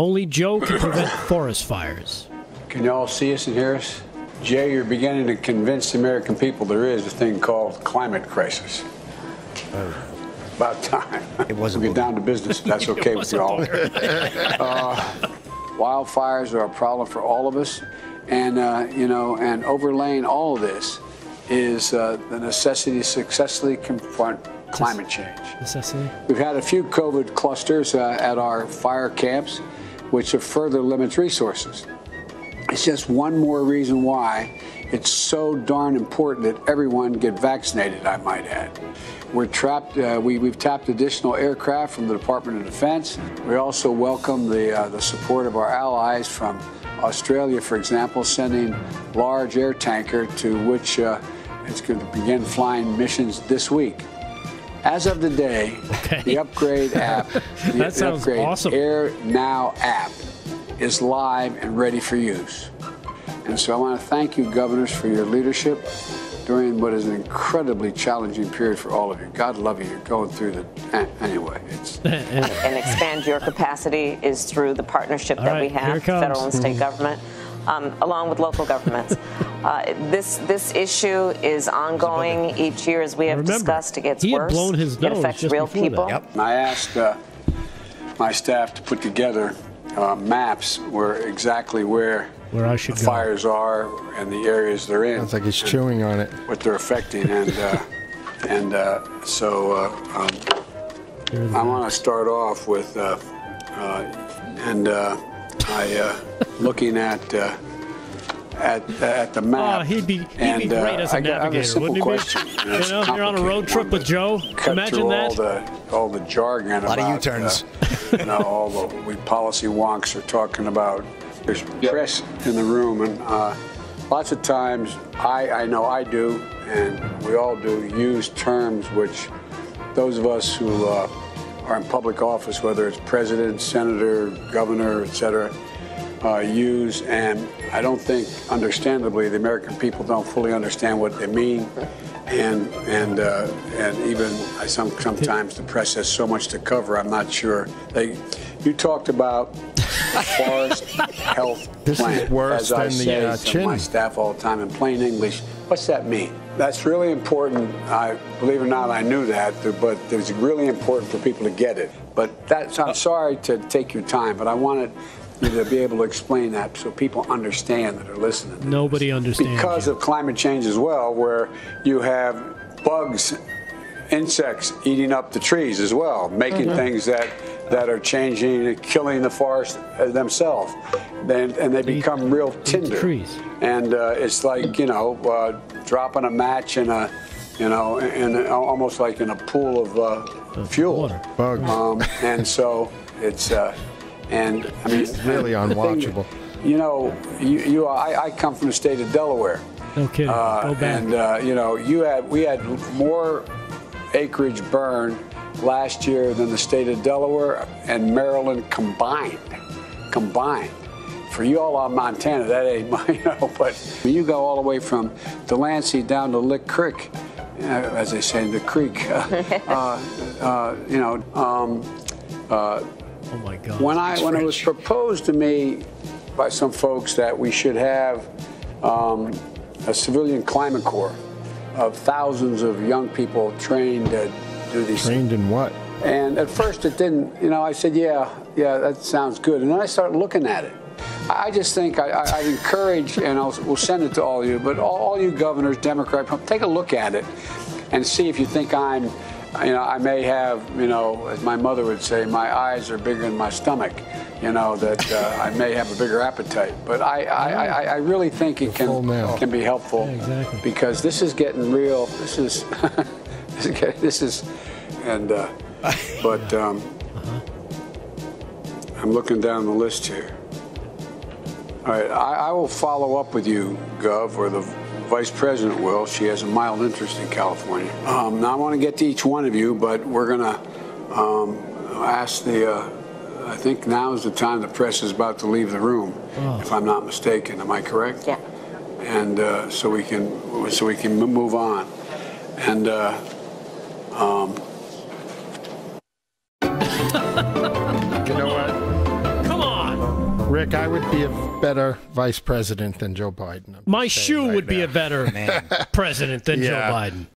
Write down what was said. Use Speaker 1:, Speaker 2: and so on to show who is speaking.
Speaker 1: Only Joe can prevent forest fires.
Speaker 2: Can you all see us and hear us? Jay, you're beginning to convince the American people there is a thing called climate crisis. About time.
Speaker 3: It wasn't.
Speaker 2: We'll get down to business if that's okay with you all. Wildfires are a problem for all of us. And, and overlaying all of this is the necessity to successfully confront climate change.
Speaker 1: Necessity.
Speaker 2: We've had a few COVID clusters at our fire camps, which have further limits resources. It's just one more reason why it's so darn important that everyone get vaccinated, I might add. We're trapped. We've tapped additional aircraft from the Department of Defense. We also welcome the support of our allies from Australia, for example, sending large air tanker to which it's going to begin flying missions this week. As of today, the Upgrade app, the Upgrade
Speaker 1: awesome.
Speaker 2: Air Now app, is live and ready for use. And so I want to thank you, governors, for your leadership during what is an incredibly challenging period for all of you. God love you. You're going through the... Anyway, it's...
Speaker 4: And expand your capacity is through the partnership that we have, federal and state government, along with local governments. This issue is ongoing each year, as we have discussed. It gets worse. It affects real people.
Speaker 2: I asked my staff to put together maps where
Speaker 1: I should
Speaker 2: the fires are and the areas they're in.
Speaker 5: Sounds like he's chewing on it.
Speaker 2: What they're affecting, so I want to start off with looking at the map.
Speaker 1: Oh, he'd be great as a navigator,
Speaker 2: I have a simple question.
Speaker 1: You're on a road trip with Joe. Imagine that.
Speaker 2: All the jargon about
Speaker 3: a lot of U-turns.
Speaker 2: All the policy wonks are talking about. There's press in the room, and lots of times I know I do, and we all do, use terms which those of us who are in public office, whether it's president, senator, governor, etc., use, and I don't think, understandably, the American people don't fully understand what they mean, and even sometimes the press has so much to cover. I'm not sure. You talked about forest health plan.
Speaker 5: This is worse
Speaker 2: as I
Speaker 5: than
Speaker 2: say
Speaker 5: the
Speaker 2: to
Speaker 5: chin.
Speaker 2: my staff all the time in plain English. What's that mean? That's really important. Believe it or not, I knew that, but it's really important for people to get it. But I'm sorry to take your time, but I wanted you to be able to explain that so people understand that are listening.
Speaker 1: Nobody understands.
Speaker 2: Because of climate change as well, where you have bugs, insects eating up the trees as well, making things that are changing and killing the forest themselves. And they become real tinder.
Speaker 1: Trees.
Speaker 2: And it's like, dropping a match in almost like in a pool of fuel.
Speaker 5: Bugs.
Speaker 2: And so it's, and I mean,
Speaker 5: it's really unwatchable.
Speaker 2: I come from the state of Delaware.
Speaker 1: No kidding. Go back.
Speaker 2: And we had more acreage burned last year than the state of Delaware and Maryland combined. For you all on Montana, that ain't but when you go all the way from Delancey down to Lick Creek, as they say in the creek,
Speaker 1: oh my God.
Speaker 2: When it was proposed to me by some folks that we should have a civilian climate corps of thousands of young people trained to do these
Speaker 5: Trained
Speaker 2: things.
Speaker 5: in what?
Speaker 2: And at first it didn't, I said, yeah, that sounds good. And then I started looking at it. I just think I'd encourage, and we'll send it to all of you, but all you governors, Democrat, take a look at it and see if you think I may have, as my mother would say, my eyes are bigger than my stomach, that I may have a bigger appetite. But I really think it can be helpful because this is getting real. This is, I'm looking down the list here. All right, I will follow up with you, Gov, or the Vice President will. She has a mild interest in California. Now, I want to get to each one of you, but we're going to ask I think now is the time the press is about to leave the room, if I'm not mistaken. Am I correct?
Speaker 4: Yeah.
Speaker 2: And so we can move on. And
Speaker 5: you know what?
Speaker 1: Come on.
Speaker 5: Rick, I would be a better vice president than Joe Biden.
Speaker 1: My shoe would be a better president than Joe Biden.